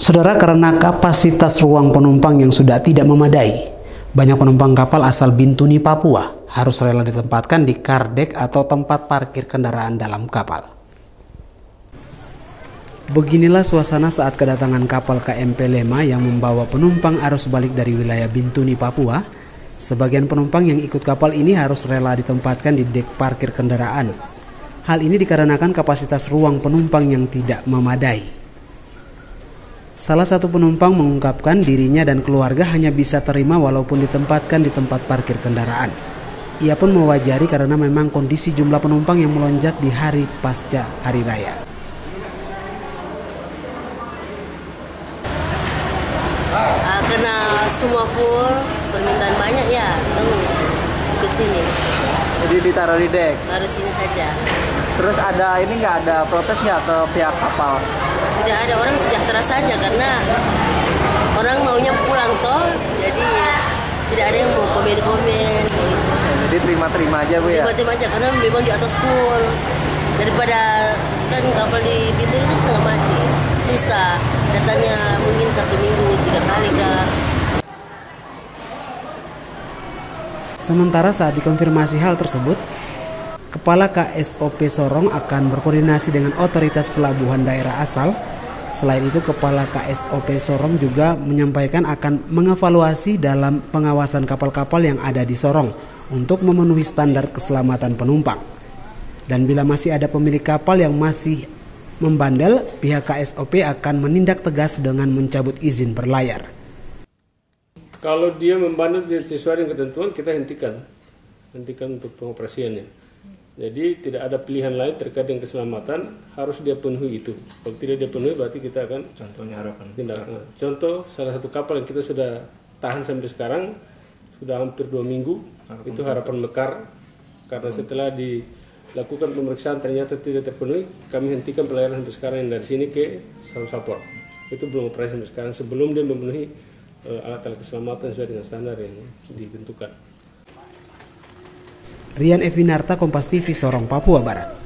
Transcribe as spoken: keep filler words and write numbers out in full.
Saudara, karena kapasitas ruang penumpang yang sudah tidak memadai, banyak penumpang kapal asal Bintuni, Papua harus rela ditempatkan di kardek atau tempat parkir kendaraan dalam kapal. Beginilah suasana saat kedatangan kapal K M P Lema yang membawa penumpang arus balik dari wilayah Bintuni, Papua. Sebagian penumpang yang ikut kapal ini harus rela ditempatkan di dek parkir kendaraan. Hal ini dikarenakan kapasitas ruang penumpang yang tidak memadai. Salah satu penumpang mengungkapkan dirinya dan keluarga hanya bisa terima walaupun ditempatkan di tempat parkir kendaraan. Ia pun mewajari karena memang kondisi jumlah penumpang yang melonjak di hari pasca hari raya. Uh, karena semua full, permintaan banyak ya, tahu ke sini. Jadi ditaruh di dek? Taruh sini saja. Terus ada ini nggak ada protes nggak ke pihak kapal? Tidak ada, orang sejahtera saja karena orang maunya pulang toh, jadi tidak ada yang mau komen-komen gitu. Jadi terima-terima aja Bu ya? Terima-terima aja karena memang di atas full. Daripada kan kapal di Bintuni kan setengah mati, susah. Datangnya mungkin satu minggu tiga kali kah. Sementara saat dikonfirmasi hal tersebut, Kepala K S O P Sorong akan berkoordinasi dengan otoritas pelabuhan daerah asal. Selain itu, Kepala K S O P Sorong juga menyampaikan akan mengevaluasi dalam pengawasan kapal-kapal yang ada di Sorong untuk memenuhi standar keselamatan penumpang. Dan bila masih ada pemilik kapal yang masih membandel, pihak K S O P akan menindak tegas dengan mencabut izin berlayar. Kalau dia membandel sesuai dengan ketentuan, kita hentikan, hentikan untuk pengoperasiannya. Jadi tidak ada pilihan lain terkait dengan keselamatan, harus dia penuhi itu. Kalau tidak dia penuhi, berarti kita akan Contohnya harapan. tindak. Nah, contoh salah satu kapal yang kita sudah tahan sampai sekarang sudah hampir dua minggu, harapan itu Harapan Mekar. Karena setelah dilakukan pemeriksaan ternyata tidak terpenuhi, kami hentikan pelayanan sampai sekarang yang dari sini ke Sapor. Itu belum operasi sampai sekarang sebelum dia memenuhi uh, alat-alat keselamatan sesuai dengan standar yang ditentukan. Rian Evinarta, Kompas T V, Sorong, Papua Barat.